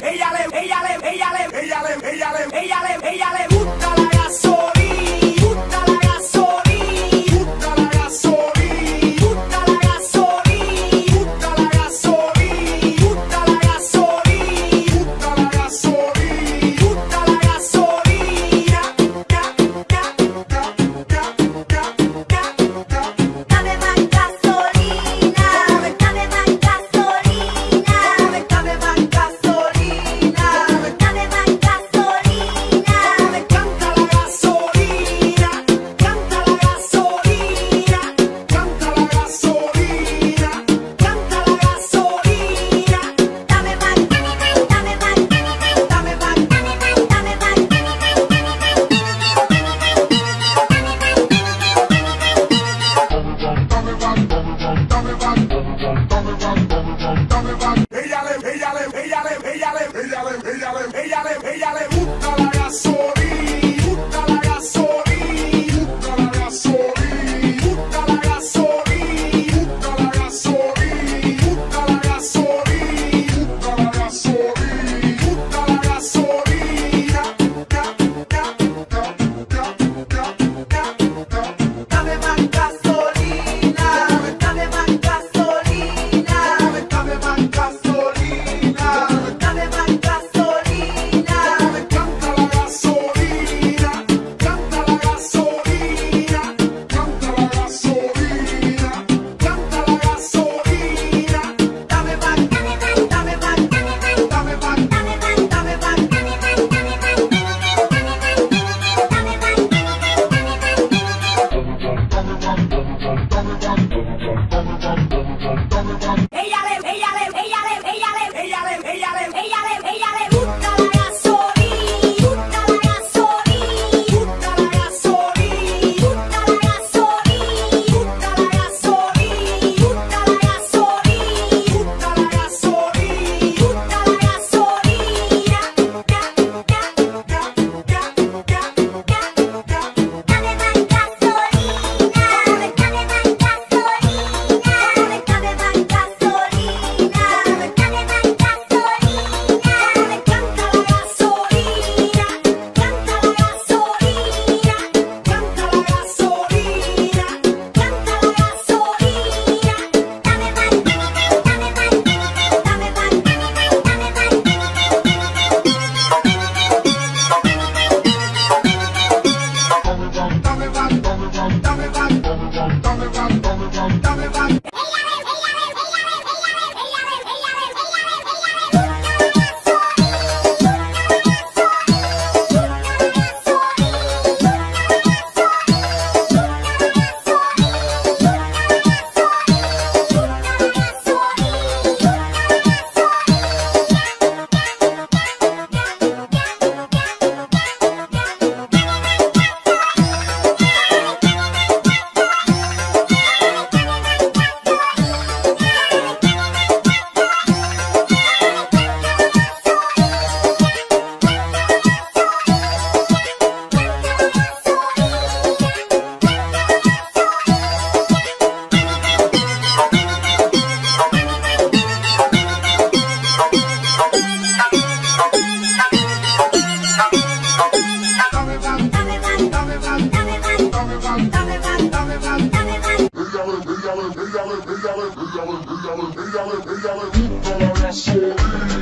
le gusta la gasolina, gusta la gasolina, gusta la gasolina, gusta la gasolina, gusta la gasolina, gusta la gasolina, gusta la gasolina, gusta la gasolina. Dame más gasolina, dame más gasolina, dame más gasolina, dame más gasolina. Me encanta la gasolina, canta la gasolina, canta la gasolina, canta la gasolina. Dame más, dame más, dame más, dame más. Ella le gusta la gasolina, gusta la gasolina, gusta la gasolina, gusta la gasolina, gusta la gasolina, gusta la gasolina, gusta la gasolina, gusta la gasolina. Dame más gasolina, dame más gasolina, Dame más gasolina, dame más gasolina. canta la gasolina, canta la gasolina, canta la gasolina, canta la gasolina. Dame más, dame más, Dame más, dame más, dame más. Ella le gusta la gasolina, gusta la gasolina, gusta la gasolina, gusta la gasolina, gusta la gasolina, gusta la gasolina, gusta la gasolina, gusta la gasolina. Dame más gasolina, dame más gasolina, dame más gasolina, dame más gasolina. Me encanta la gasolina, canta la gasolina, canta la gasolina, canta la gasolina. Dame más, dame más, dame más, dame más. Ella le gusta la gasolina.